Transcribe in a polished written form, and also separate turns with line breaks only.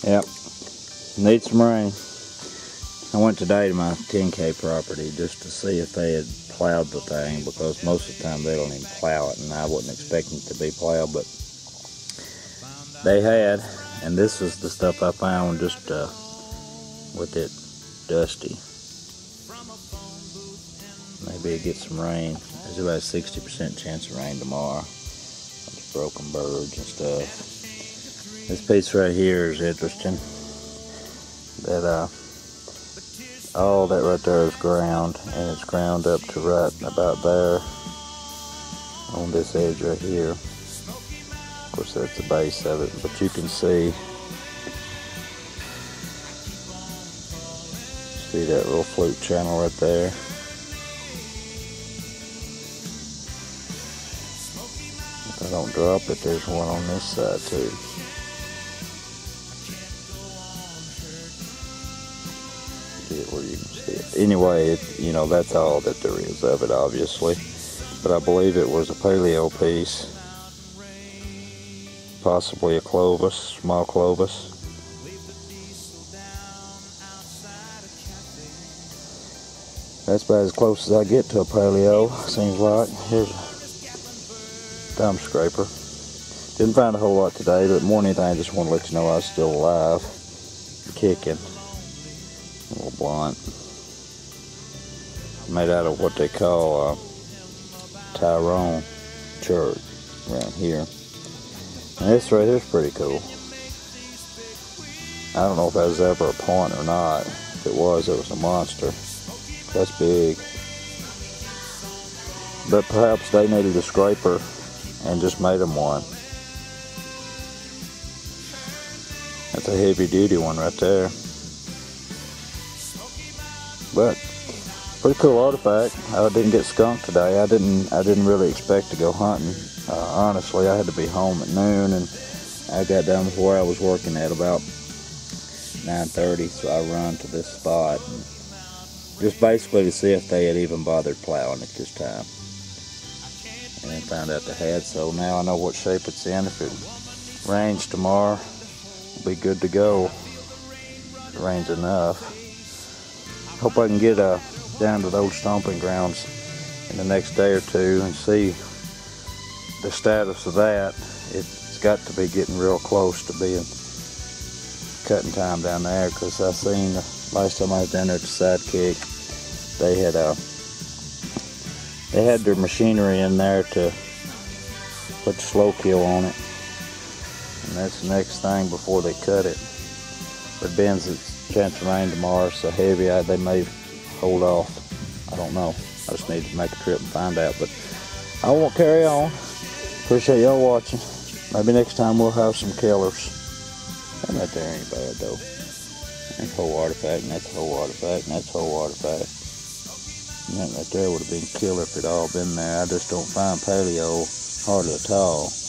Yep, need some rain. I went today to my 10K property just to see if they had plowed the thing, because most of the time they don't even plow it, and I wasn't expecting it to be plowed, but they had. And this is the stuff I found just with it dusty. Maybe it gets some rain. There's about a 60% chance of rain tomorrow. Bunch of broken birds and stuff. This piece right here is interesting. That all that right there is ground, and it's ground up to right about there on this edge right here. Of course, that's the base of it, but you can see that little flute channel right there. If I don't drop it, there's one on this side too. Get where you can see it. Anyway, you know, that's all that there is of it, obviously. But I believe it was a paleo piece, possibly a Clovis, small Clovis. That's about as close as I get to a paleo, seems like. Here's a thumb scraper. Didn't find a whole lot today, but more than anything, I just want to let you know I was still alive, kicking. A little blunt. Made out of what they call Tyrone chert around here. And this right here is pretty cool. I don't know if that was ever a point or not. If it was a monster. That's big. But perhaps they needed a scraper and just made them one. That's a heavy duty one right there. But pretty cool artifact. I didn't get skunked today. I didn't really expect to go hunting. Honestly, I had to be home at noon, and I got down to where I was working at about 9:30, so I run to this spot and just basically to see if they had even bothered plowing it this time. And then found out they had, so now I know what shape it's in. If it rains tomorrow, it'll be good to go. If it rains enough. Hope I can get down to those stomping grounds in the next day or two and see the status of that. It's got to be getting real close to being cutting time down there, because I seen last time I was down there at the Sidekick, they had their machinery in there to put the slow kill on it, and that's the next thing before they cut it. But Ben's a chance of rain tomorrow, so heavy, they may hold off. I don't know. I just need to make a trip and find out, but I won't carry on. Appreciate y'all watching. Maybe next time we'll have some killers. That right there ain't bad though. That's a whole artifact, and that's a whole artifact, and that's a whole artifact. And that right there would have been killer if it all been there. I just don't find paleo hardly at all.